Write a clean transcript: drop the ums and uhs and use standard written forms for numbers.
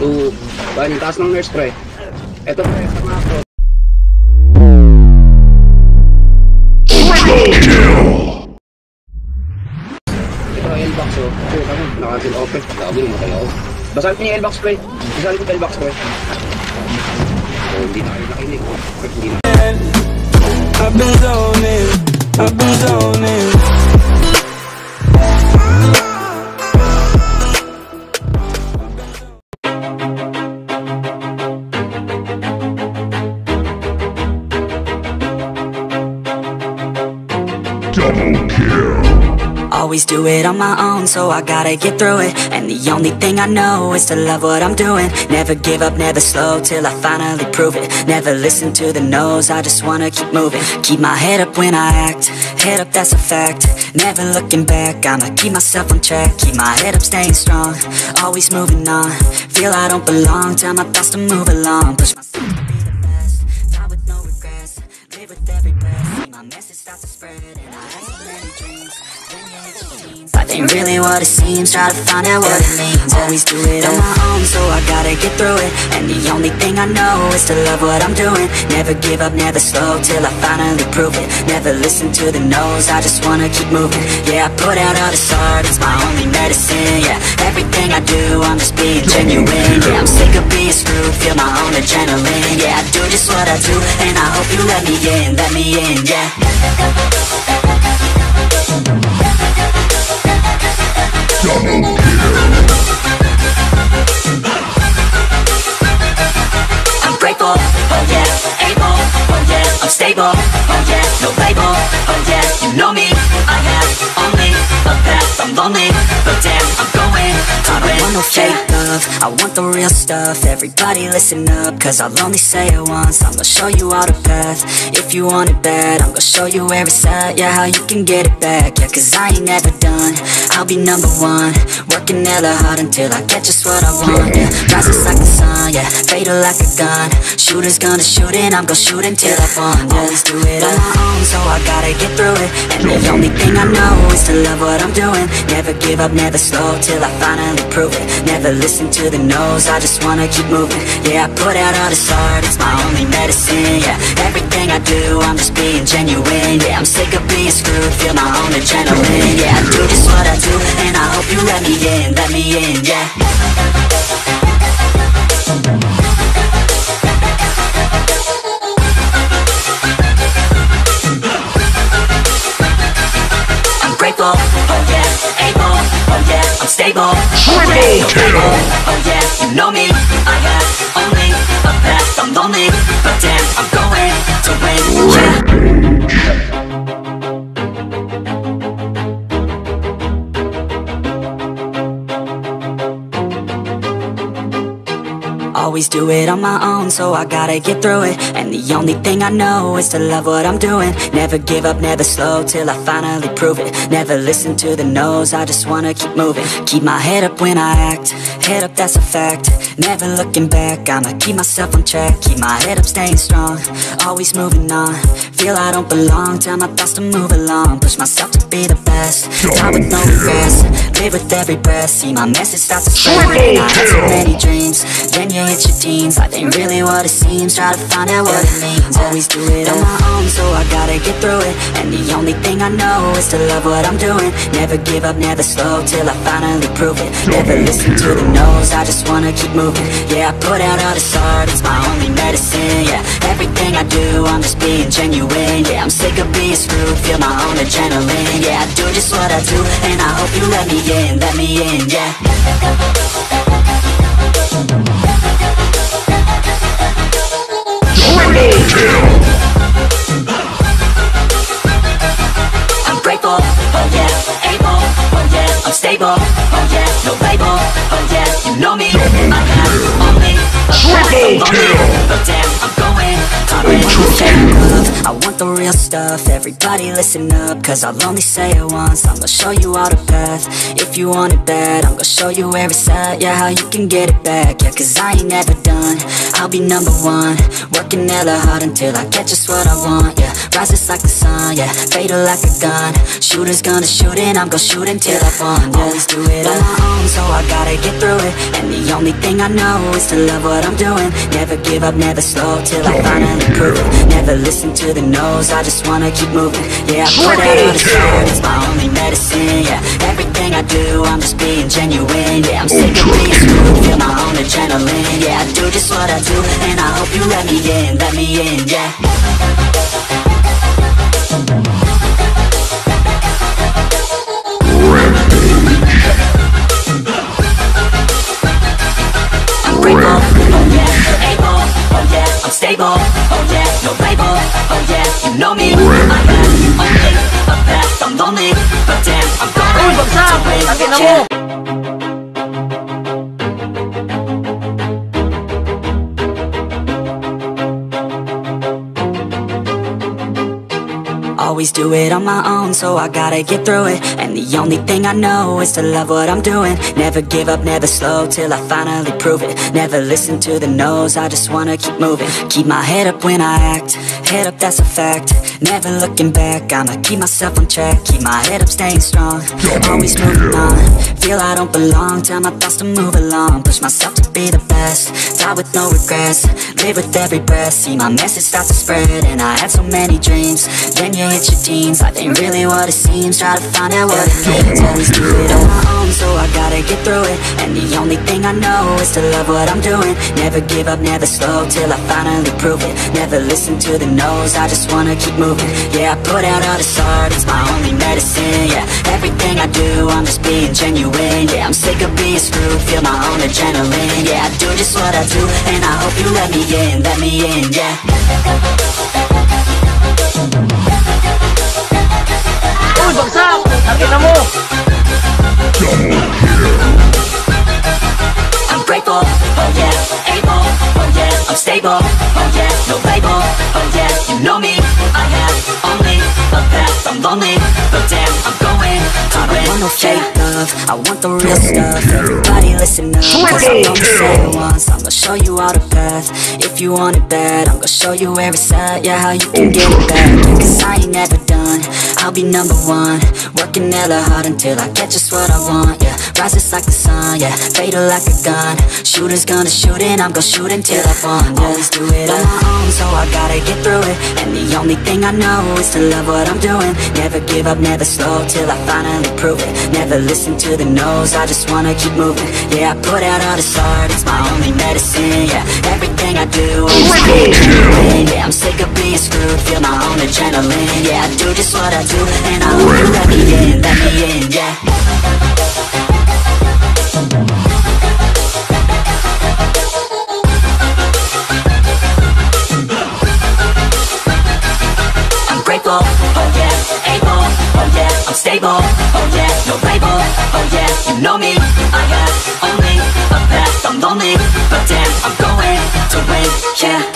Yung taas ng nurse pre. Ito pre, sa mga pro. Ito L-box oh. Nakasil open. Gabi mo tayo. Basahin ko yung L-box pre. Basahin ko yung L-box pre. So hindi na kayo nakinig. Hindi na. I've been zoning. I've been zoning. Double kill. Always do it on my own, so I gotta get through it. And the only thing I know is to love what I'm doing. Never give up, never slow, till I finally prove it. Never listen to the no's, I just wanna keep moving. Keep my head up when I act, head up that's a fact. Never looking back, I'ma keep myself on track. Keep my head up staying strong, always moving on. Feel I don't belong, tell my thoughts to move along. Push myself to be the best, die with no regrets. Live with every breath, see my message start to spread. And I had so many dreams, then you hit your teens. Life ain't really what it seems, try to find out what it means. Always do it on my own, so I gotta get through it. And the only thing I know is to love what I'm doing. Never give up, never slow, till I finally prove it. Never listen to the no's, I just wanna keep moving. Yeah, I put out all this art, it's my only medicine. Yeah, everything I do, I'm just being genuine. Yeah, I'm sick of being screwed, feel my own adrenaline. Yeah, I do just what I do, and I hope you let me in, yeah. Double kill. I'm grateful, oh yeah, able, oh yeah, I'm stable, oh yeah, no label, oh yeah, you know me, I have only a path, I'm lonely, but damn, I'm going to win. I don't want no fake love, I want the real stuff. Everybody listen up, cause I'll only say it once. I'm gonna show you all the path, if you want it bad. I'm gonna show you where it's at, yeah, how you can get it back. Yeah, cause I ain't never done, I'll be number one. Working hella hard until I get just what I want. Yeah, rises like the sun, yeah, fatal like a gun. Shooters gonna shoot and I'm gonna shoot until I won. Yeah, always do it on my own, so I gotta get through it. And the only thing I know is to love what I'm doing. Never give up, never slow, till I finally prove it. Never listen to the no's, I just wanna keep moving. Yeah, I put out all this art, it's my only medicine. Yeah, everything I do, I'm just being genuine. Yeah, I'm sick of being screwed, feel my own adrenaline. Yeah, I do just what I do, and I hope you let me in, yeah. I'm grateful, oh yeah, able, oh yeah, I'm stable, Triple kill. oh yeah, you know me, I have only a path, I'm lonely, but damn, I'm going to win, yeah. Always do it on my own, so I gotta get through it. And the only thing I know is to love what I'm doing. Never give up, never slow, till I finally prove it. Never listen to the no's, I just wanna keep moving. Keep my head up when I act, head up that's a fact. Never looking back, I'ma keep myself on track. Keep my head up staying strong, always moving on. Feel I don't belong, tell my thoughts to move along. Push myself to be the best, die with no regrets. Live with every breath, see my message start to spread. And I had so many dreams, then you hit your teens. Life ain't really what it seems, try to find out what it means. Always do it on my own, so I gotta get through it. And the only thing I know is to love what I'm doing. Never give up, never slow, till I finally prove it. Never listen to the no's, I just wanna keep moving. Yeah, I put out all this art, it's my only medicine. Yeah, everything I do, I'm just being genuine. Yeah, I'm sick of being screwed, feel my own adrenaline. Yeah, I do just what I do, and I hope you let me in, yeah. Triple kill. I'm grateful, oh yeah, able, oh yeah, I'm stable, oh yeah, no label, oh yeah, you know me, I have only a path, I'm lonely, but damn, I'm going to win. I want want the real stuff. Everybody listen up, cause I'll only say it once. I'm gonna show you all the path. If you want it bad, I'm gonna show you where it's at. Yeah, how you can get it back. Yeah, cause I ain't never done. I'll be number one, working hella hard until I get just what I want. Yeah, rises like the sun, yeah, fatal like a gun. Shooters gonna shoot and I'm gonna shoot until I fall. Yeah, always do it on my own, so I gotta get through it. And the only thing I know is to love what I'm doing. Never give up, never slow, till I finally prove it. Never listen to the no's, I just wanna keep moving. Yeah, I put out all the sword, it's my only medicine. Yeah, everything I do, I'm just being genuine. Yeah, I'm sick of being screwed, feel my own adrenaline. Yeah, I do just what I do, and I hope you let me in, yeah. Grateful, oh yeah, able, oh yeah, I'm stable, oh yeah, no label, oh yeah, you know me, I have only a path, I'm lonely, but damn, I'm going to win, yeah. Always do it on my own, so I gotta get through it. And the only thing I know is to love what I'm doing. Never give up, never slow, till I finally prove it. Never listen to the no's, I just wanna keep moving. Keep my head up when I act, head up, that's a fact. Never looking back, I'ma keep myself on track. Keep my head up, staying strong, always moving on. Feel I don't belong, tell my thoughts to move along. Push myself to be the best, die with no regrets. Live with every breath, see my message start to spread. And I had so many dreams, then you hit your teens. Life ain't really what it seems, try to find out what it means. Always do it on my own, so I gotta get through it. And the only thing I know is to love what I'm doing. Never give up, never slow, till I finally prove it. Never listen to the no's, I just wanna keep moving. Yeah, I put out all this art, it's my only medicine. Yeah, everything I do, I'm just being genuine. Yeah, I'm sick of being screwed, feel my own adrenaline. Yeah, I do just what I do, and I hope you let me in, yeah. Uy, bagsak! Nakita mo! I'm grateful, oh yeah, able, oh yeah, I'm stable, oh yeah, no label, oh yeah, you know me, I have only a path, I'm lonely, but damn, I'm going to win. I don't want no fake love, I want the real stuff. Everybody listen up, cause I'm gonna say it once. I'm gonna show you all the path. If you want it bad, I'm gonna show you where it's at. Yeah, how you can get it back. Cause I ain't never done, I'll be number one, working hella hard until I get just what I want. Yeah, rises like the sun, yeah, fatal like a gun. Shooters gonna shoot and I'm gonna shoot until I fall. Always do it on my own, so I gotta get through it. And the only thing I know is to love what I'm doing. Never give up, never slow, till I finally prove it. Never listen to the no's, I just wanna keep moving. Yeah, I put out all this art, it's my only medicine. Yeah, everything I do, I'm just being genuine. Yeah, I'm sick of being screwed, feel my own adrenaline. Yeah, I do just what I do, and I hope you let me in, yeah. Grateful, oh yeah, able, oh yeah, I'm stable, oh yeah, no label, oh yeah, you know me, I have only a path, I'm lonely, but damn, I'm going to win, yeah.